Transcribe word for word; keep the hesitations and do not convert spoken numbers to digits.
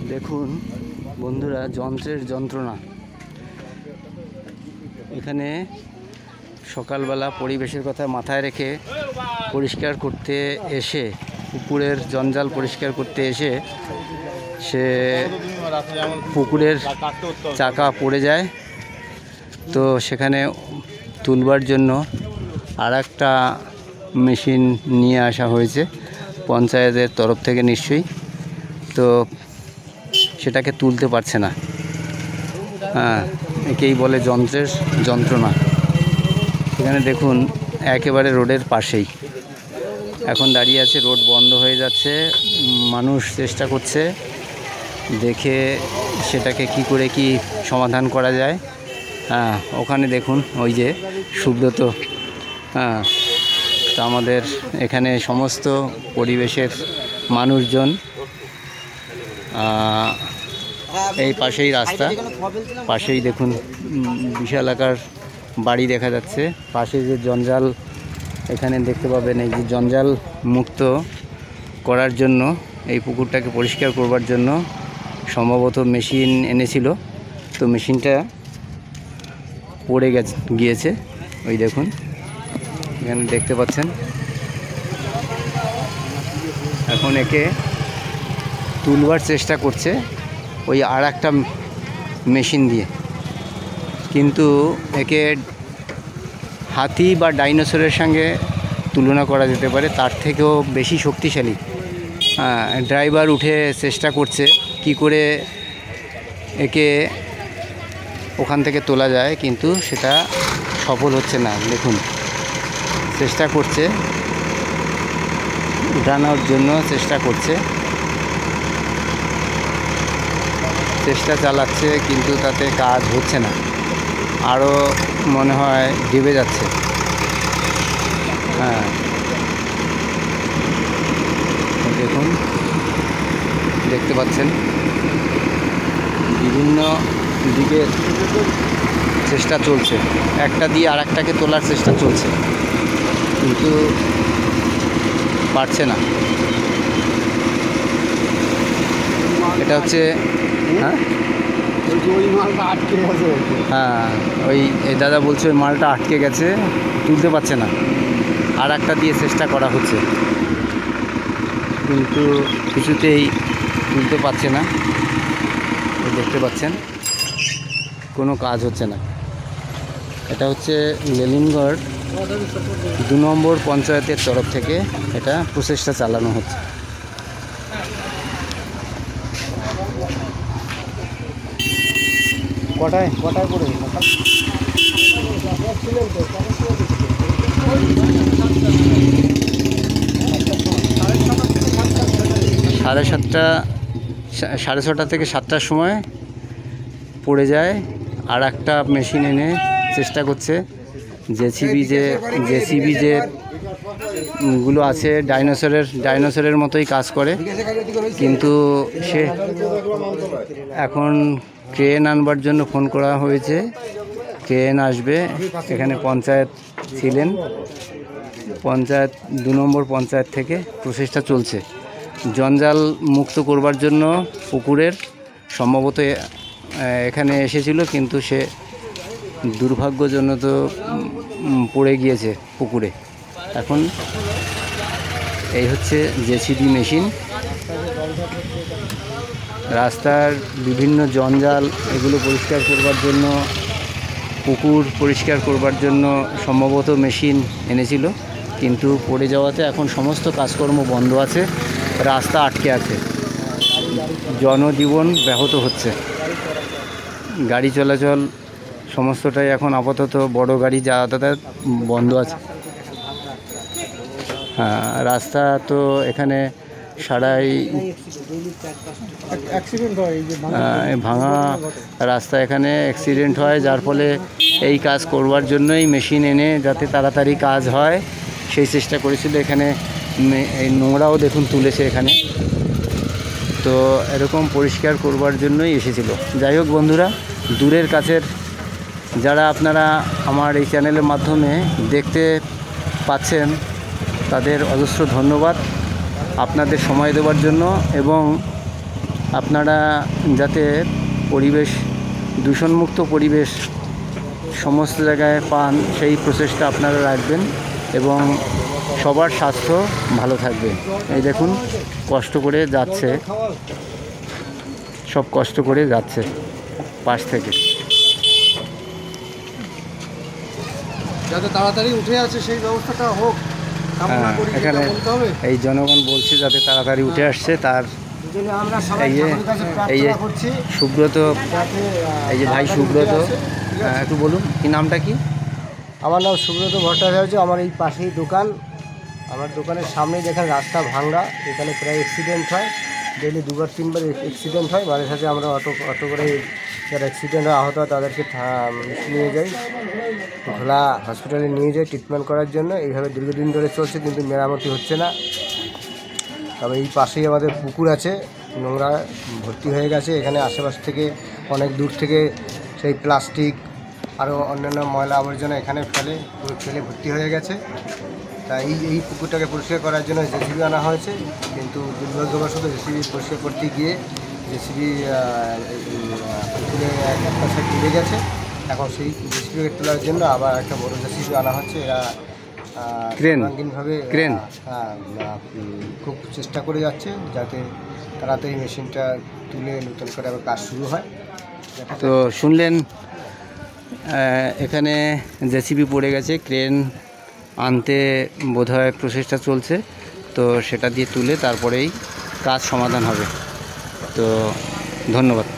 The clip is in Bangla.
দেখুন বন্ধুরা, যন্ত্রের যন্ত্রণা। এখানে সকালবেলা পরিবেশের কথা মাথায় রেখে পরিষ্কার করতে এসে, পুকুরের জঞ্জাল পরিষ্কার করতে এসে সে পুকুরের চাকা পড়ে যায়। তো সেখানে তুলবার জন্য আর একটা মেশিন নিয়ে আসা হয়েছে পঞ্চায়েতের তরফ থেকে নিশ্চয়ই। তো সেটাকে তুলতে পারছে না। হ্যাঁ, একেই বলে যন্ত্রের যন্ত্রণা। এখানে দেখুন একেবারে রোডের পাশেই এখন দাঁড়িয়ে আছে, রোড বন্ধ হয়ে যাচ্ছে, মানুষ চেষ্টা করছে দেখে সেটাকে কি করে কি সমাধান করা যায়। হ্যাঁ, ওখানে দেখুন ওই যে সুব্রত। হ্যাঁ, তো আমাদের এখানে সমস্ত পরিবেশের মানুষজন, এই পাশেই রাস্তা, পাশেই দেখুন বিশাল আকার বাড়ি দেখা যাচ্ছে। পাশে যে জঞ্জাল এখানে দেখতে পাবেন, এই যে জঞ্জাল মুক্ত করার জন্য, এই পুকুরটাকে পরিষ্কার করবার জন্য সম্ভবত মেশিন এনেছিল। তো মেশিনটা পড়ে গেছে গিয়েছে ওই দেখুন, এখানে দেখতে পাচ্ছেন। এখন একে তুলবার চেষ্টা করছে ওই আর একটা মেশিন দিয়ে, কিন্তু একে হাতি বা ডাইনোসরের সঙ্গে তুলনা করা যেতে পারে, তার থেকেও বেশি শক্তিশালী। ড্রাইভার উঠে চেষ্টা করছে কি করে একে ওখান থেকে তোলা যায়, কিন্তু সেটা সফল হচ্ছে না। দেখুন চেষ্টা করছে, উঠানোর জন্য চেষ্টা করছে, চেষ্টা চালাচ্ছে, কিন্তু তাতে কাজ হচ্ছে না, আরও মনে হয় ডুবে যাচ্ছে। হ্যাঁ, দেখুন দেখতে পাচ্ছেন বিভিন্ন দিকে চেষ্টা চলছে, একটা দিয়ে আর একটাকে তোলার চেষ্টা চলছে, কিন্তু পারছে না। এটা হচ্ছে হ্যাঁ হ্যাঁ ওই এই দাদা বলছে ওই মালটা আটকে গেছে, তুলতে পারছে না, আর একটা দিয়ে চেষ্টা করা হচ্ছে, কিন্তু কিছুতেই তুলতে পারছে না। দেখতে পাচ্ছেন কোনো কাজ হচ্ছে না। এটা হচ্ছে লেলিনগড় দু নম্বর পঞ্চায়েতের তরফ থেকে এটা প্রচেষ্টা চালানো হচ্ছে। কটায় কটায় পড়ে সাড়ে সাতটা সাড়ে ছটা থেকে সাতটার সময় পড়ে যায়। আর একটা মেশিন এনে চেষ্টা করছে, জেসিবি যে জেসিবি যে গুলো আছে ডাইনোসরের ডাইনোসরের মতোই কাজ করে, কিন্তু সে এখন ক্রেন আনবার জন্য ফোন করা হয়েছে, ক্রেন আসবে। এখানে পঞ্চায়েত ছিলেন, পঞ্চায়েত দু নম্বর পঞ্চায়েত থেকে প্রচেষ্টা চলছে জঞ্জাল মুক্ত করবার জন্য। পুকুরের সম্ভবত এখানে এসেছিল, কিন্তু সে দুর্ভাগ্যজনক পড়ে গিয়েছে পুকুরে। এখন এই হচ্ছে জেসিবি মেশিন, রাস্তার বিভিন্ন জঞ্জাল এগুলো পরিষ্কার করবার জন্য, পুকুর পরিষ্কার করবার জন্য সম্ভবত মেশিন এনেছিল, কিন্তু পড়ে যাওয়াতে এখন সমস্ত কাজকর্ম বন্ধ আছে, রাস্তা আটকে আছে, জনজীবন ব্যাহত হচ্ছে, গাড়ি চলাচল সমস্তটাই এখন আপাতত বড় গাড়ি যাতায়াত বন্ধ আছে। হ্যাঁ, রাস্তা তো এখানে সারাই ভাঙা রাস্তা, এখানে অ্যাক্সিডেন্ট হয়, যার ফলে এই কাজ করবার জন্যই মেশিন এনে যাতে তাড়াতাড়ি কাজ হয় সেই চেষ্টা করেছিল। এখানে এই নোংরাও দেখুন তুলেছে এখানে, তো এরকম পরিষ্কার করবার জন্যই এসেছিল। যাই হোক বন্ধুরা, দূরের কাছের যারা আপনারা আমার এই চ্যানেলের মাধ্যমে দেখতে পাচ্ছেন, তাদের অজস্র ধন্যবাদ আপনাদের সময় দেওয়ার জন্য, এবং আপনারা যাতে পরিবেশ দূষণমুক্ত পরিবেশ সমস্ত জায়গায় পান সেই প্রচেষ্টা আপনারা রাখবেন এবং সবার স্বাস্থ্য ভালো থাকবে। এই দেখুন কষ্ট করে যাচ্ছে, সব কষ্ট করে যাচ্ছে পাশ থেকে, যাতে তাড়াতাড়ি উঠে আছে সেই ব্যবস্থাটা হোক। হ্যাঁ, এখানে এই জনগণ বলছে যাতে তাড়াতাড়ি উঠে আসছে তার আমরা এই যে এই যে করছি সুব্রত, এই যে ভাই সুব্রত, হ্যাঁ, একটু বলুন কি নামটা কি? আমার নাম সুব্রত ভট্টাচার্য। আমার এই পাশেই দোকান, আমার দোকানের সামনেই দেখেন রাস্তা ভাঙা, এখানে প্রায় অ্যাক্সিডেন্ট হয়, ডেলি দুবার তিনবার অ্যাক্সিডেন্ট হয়। মাঝে সাথে আমরা অটো অটো করে যারা অ্যাক্সিডেন্ট হয় আহত হয় তাদেরকে নিয়ে যাই, ঘোলা হসপিটালে নিয়ে যাই ট্রিটমেন্ট করার জন্য। এইভাবে দীর্ঘদিন ধরে চলছে কিন্তু মেরামতি হচ্ছে না। তবে এই পাশেই আমাদের পুকুর আছে, নোংরা ভর্তি হয়ে গেছে। এখানে আশেপাশ থেকে অনেক দূর থেকে সেই প্লাস্টিক আরও অন্যান্য ময়লা আবর্জনা এখানে ফেলে ফেলে ভর্তি হয়ে গেছে। তাই এই এই পুকুরটাকে পরিষ্কার করার জন্য জেসিবি আনা হয়েছে, কিন্তু দুর্ভাগ্যবশত জেসিবি পরিষ্কার করতে গিয়ে জেসিবি পুকুরে একটা সাইড ডুবে গেছে। এখন সেই জেসিবিকে তোলার জন্য আবার একটা বড় জেসিবি আনা হচ্ছে। এরা ক্রেন রঙিনভাবে ক্রেন হ্যাঁ খুব চেষ্টা করে যাচ্ছে যাতে তাড়াতাড়ি মেশিনটা তুলে নতুন করে আবার কাজ শুরু হয়। তো শুনলেন এখানে জেসিবি পড়ে গেছে, ক্রেন আনতে বোধহয় প্রচেষ্টা চলছে, তো সেটা দিয়ে তুলে তারপরেই কাজ সমাধান হবে। তো ধন্যবাদ।